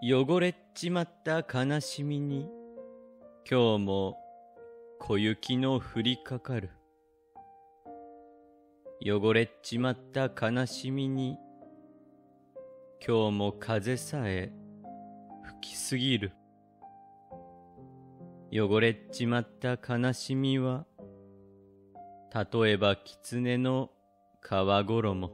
汚れっちまった悲しみに、今日も小雪の降りかかる。汚れっちまった悲しみに、今日も風さえ吹きすぎる。汚れっちまった悲しみは、例えば狐の皮衣。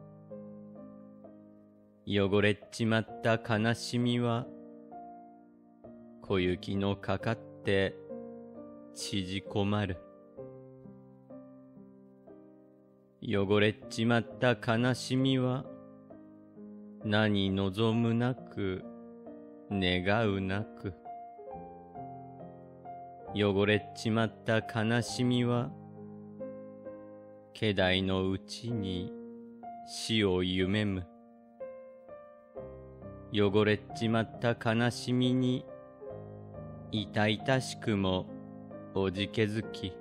汚れっちまった悲しみは、小雪のかかって縮こまる。汚れっちまった悲しみは、何望むなく願うなく。汚れっちまった悲しみは、気代のうちに死を夢む。汚れっちまった悲しみに、痛々しくもおじけづき。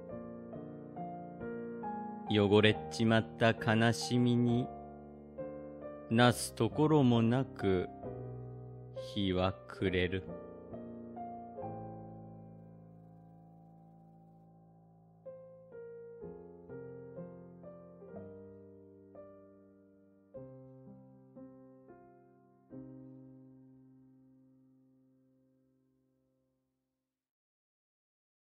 汚れっちまった悲しみに、なすところもなく日は暮れる。